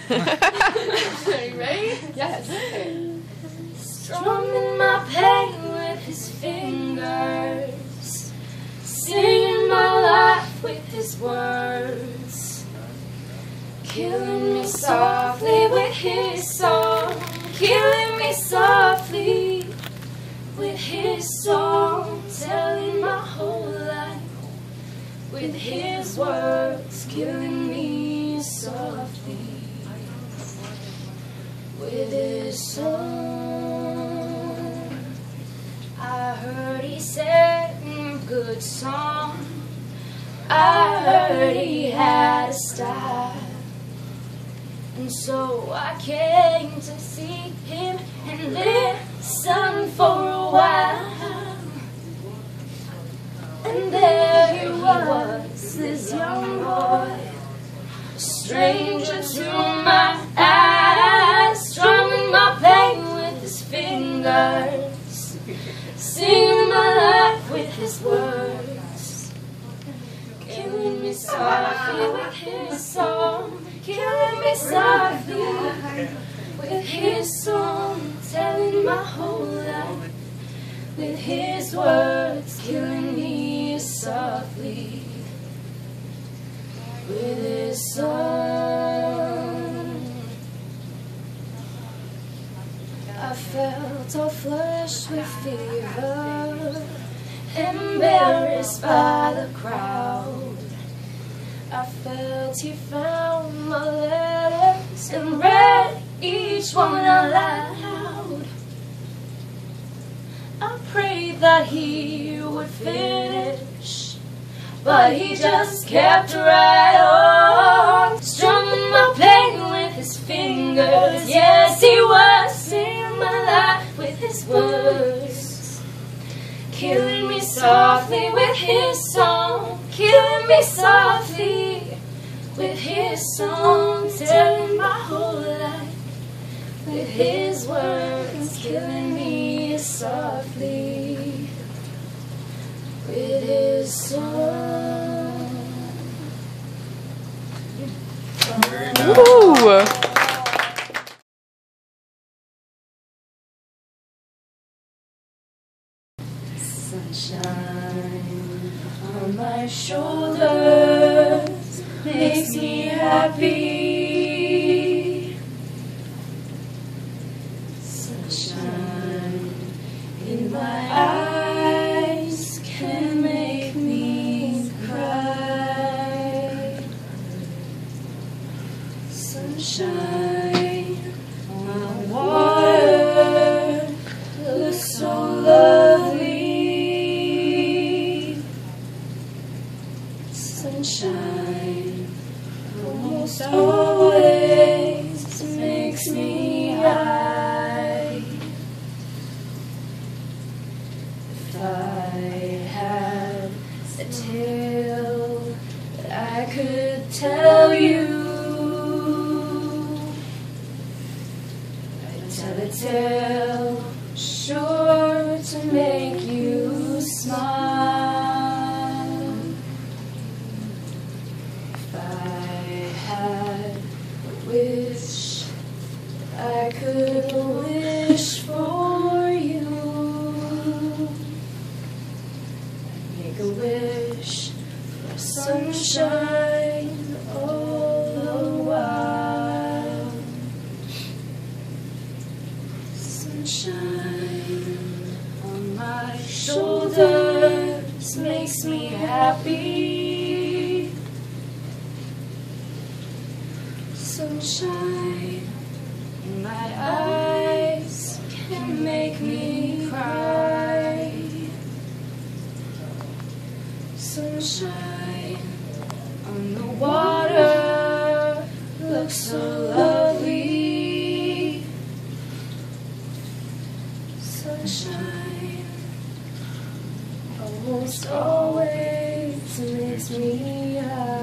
Are you ready? Yes. Strumming my pain with his fingers, singing my life with his words, killing me softly with his song, killing me softly with his song, telling my whole life with his words, killing me softly with his song. I heard he sang a good song, I heard he had a style, and so I came to see him and listen for a while. And there he was, this young boy, a stranger to my eyes, strumming my pain with his fingers, singing my life with his words, killing me softly with his song, killing me softly with his song, telling my whole life with his words, killing me softly with his song. I felt all flushed with fever, embarrassed by the crowd. I felt he found my letters and read each one out loud. I prayed that he would finish, but he just kept right on, strumming my pain with his fingers. Yes, he was singing my life with his words, killing me softly with his song, killing me softly with his song, telling my whole life with his words, killing me softly with his song. Ooh. Sunshine on my shoulders makes me happy. Sunshine in my eyes can make me cry. Sunshine on my water looks so lovely. Sunshine almost always makes me high. If I had a tale that I could tell you, I'd tell a tale sure to make you smile. If I had a wish I could wish for you, I'd make a wish for sunshine all the while. Sunshine on my shoulders makes me happy. Sunshine in my eyes can make me cry. Sunshine on the water looks so lovely. Sunshine almost always makes me high.